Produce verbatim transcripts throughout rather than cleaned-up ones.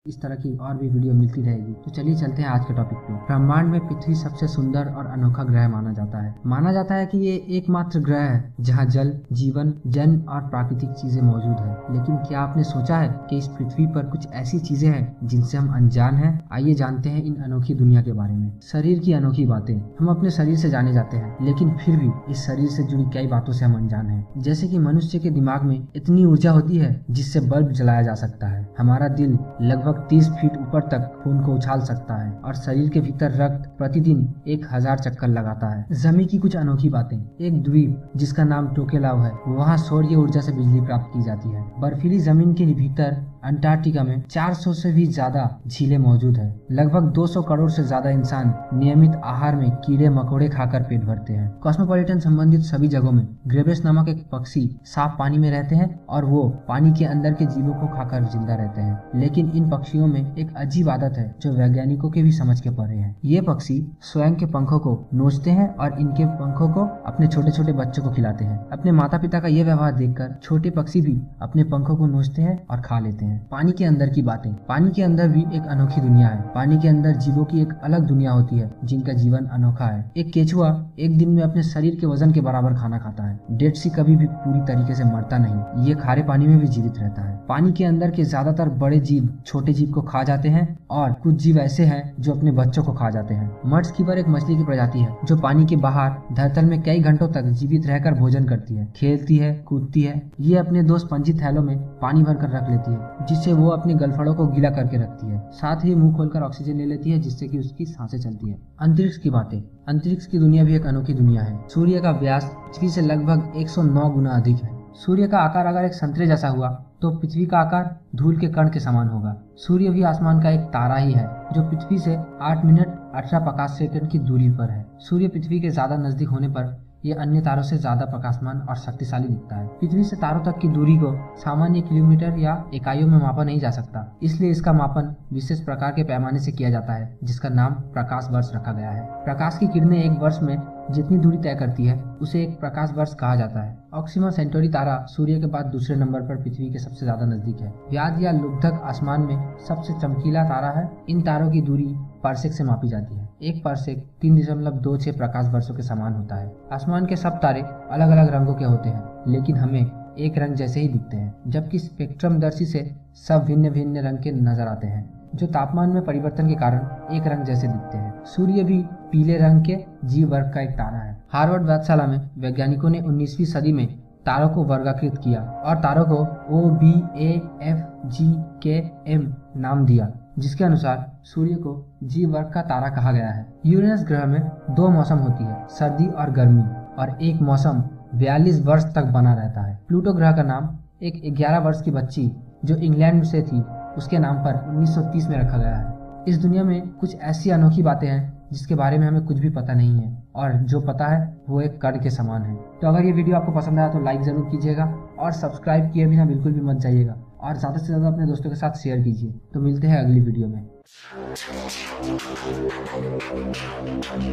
इस तरह की और भी वीडियो मिलती रहेगी। तो चलिए चलते हैं आज के टॉपिक पे। ब्रह्मांड में पृथ्वी सबसे सुंदर और अनोखा ग्रह माना जाता है। माना जाता है कि ये एकमात्र ग्रह है जहां जल, जीवन, जन और प्राकृतिक चीजें मौजूद है। लेकिन क्या आपने सोचा है कि इस पृथ्वी पर कुछ ऐसी चीजें हैं जिनसे हम अनजान हैं? आइए जानते हैं इन अनोखी दुनिया के बारे में। शरीर की अनोखी बातें। हम अपने शरीर से जाने जाते हैं, लेकिन फिर भी इस शरीर से जुड़ी कई बातों से हम अनजान हैं। जैसे कि मनुष्य के दिमाग में इतनी ऊर्जा होती है जिससे बल्ब जलाया जा सकता है। हमारा दिल लगभग तीस फीट ऊपर तक खून को उछाल सकता है और शरीर के भीतर रक्त प्रतिदिन एक हजार चक्कर लगाता है। जमीन की कुछ अनोखी बातें। एक द्वीप जिसका नाम टोकेलाव है, वहाँ सौर्य ऊर्जा से बिजली प्राप्त की जाती है। बर्फीली जमीन के भीतर अंटार्कटिका में चार सौ से भी ज्यादा झीलें मौजूद है। लगभग दो सौ करोड़ से ज्यादा इंसान नियमित आहार में कीड़े मकोड़े खाकर पेट भरते हैं। कॉस्मोपॉलिटन संबंधित सभी जगहों में ग्रेबेस नामक एक पक्षी साफ पानी में रहते हैं और वो पानी के अंदर के जीवों को खाकर जिंदा रहते हैं। लेकिन इन पक्षियों में एक अजीब आदत है जो वैज्ञानिकों के भी समझ के परे है। ये पक्षी स्वयं के पंखों को नोचते हैं और इनके पंखों को अपने छोटे छोटे बच्चों को खिलाते हैं। अपने माता पिता का ये व्यवहार देखकर छोटे पक्षी भी अपने पंखों को नोचते हैं और खा लेते हैं। पानी के अंदर की बातें। पानी के अंदर भी एक अनोखी दुनिया है। पानी के अंदर जीवों की एक अलग दुनिया होती है जिनका जीवन अनोखा है। एक केचुआ एक दिन में अपने शरीर के वजन के बराबर खाना खाता है। डेड सी कभी भी पूरी तरीके से मरता नहीं, ये खारे पानी में भी जीवित रहता है। पानी के अंदर के ज्यादातर बड़े जीव छोटे जीव को खा जाते हैं और कुछ जीव ऐसे हैं जो अपने बच्चों को खा जाते हैं। मड स्कीपर एक मछली की प्रजाति है जो पानी के बाहर धरतल में कई घंटों तक जीवित रहकर भोजन करती है, खेलती है, कूदती है। ये अपने दो स्पंजी थैलों में पानी भरकर रख लेती है जिससे वो अपने गलफड़ों को गीला करके रखती है। साथ ही मुंह खोलकर ऑक्सीजन ले लेती है जिससे कि उसकी सांसें चलती है। अंतरिक्ष की बातें। अंतरिक्ष की दुनिया भी एक अनोखी दुनिया है। सूर्य का व्यास पृथ्वी से लगभग एक सौ नौ गुना अधिक है। सूर्य का आकार अगर एक संतरे जैसा हुआ तो पृथ्वी का आकार धूल के कण के समान होगा। सूर्य भी आसमान का एक तारा ही है जो पृथ्वी से आठ मिनट अठारह प्रकाश सेकंड की दूरी पर है। सूर्य पृथ्वी के ज्यादा नजदीक होने पर ये अन्य तारों से ज्यादा प्रकाशमान और शक्तिशाली दिखता है। पृथ्वी से तारों तक की दूरी को सामान्य किलोमीटर या इकाइयों में मापा नहीं जा सकता, इसलिए इसका मापन विशेष प्रकार के पैमाने से किया जाता है जिसका नाम प्रकाश वर्ष रखा गया है। प्रकाश की किरणें एक वर्ष में जितनी दूरी तय करती है उसे एक प्रकाश वर्ष कहा जाता है। ऑक्सीमा सेंटोरी तारा सूर्य के बाद दूसरे नंबर पर पृथ्वी के सबसे ज्यादा नजदीक है। व्याध या लुब्धक आसमान में सबसे चमकीला तारा है। इन तारों की दूरी पार्सेक से मापी जाती है। एक पार्सेक तीन दशमलव दो छह प्रकाश वर्षों के समान होता है। आसमान के सब तारे अलग अलग रंगों के होते हैं, लेकिन हमें एक रंग जैसे ही दिखते हैं, जबकि स्पेक्ट्रमदर्शी से सब भिन्न भिन्न रंग के नजर आते हैं जो तापमान में परिवर्तन के कारण एक रंग जैसे दिखते हैं। सूर्य भी पीले रंग के जीव वर्ग का एक तारा है। हार्वर्ड वेधशाला में वैज्ञानिकों ने उन्नीसवीं सदी में तारों को वर्गीकृत किया और तारों को O B A F G के एम नाम दिया, जिसके अनुसार सूर्य को जीव वर्ग का तारा कहा गया है। यूरेनस ग्रह में दो मौसम होती है, सर्दी और गर्मी, और एक मौसम बयालीस वर्ष तक बना रहता है। प्लूटो ग्रह का नाम एक ग्यारह वर्ष की बच्ची जो इंग्लैंड से थी उसके नाम पर उन्नीस सौ तीस में रखा गया है। इस दुनिया में कुछ ऐसी अनोखी बातें हैं जिसके बारे में हमें कुछ भी पता नहीं है और जो पता है वो एक कण के समान है। तो अगर ये वीडियो आपको पसंद आया तो लाइक जरूर कीजिएगा और सब्सक्राइब किए बिना बिल्कुल भी मत जाइएगा और ज्यादा से ज्यादा अपने दोस्तों के साथ शेयर कीजिए। तो मिलते हैं अगली वीडियो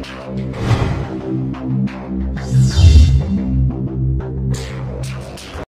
में।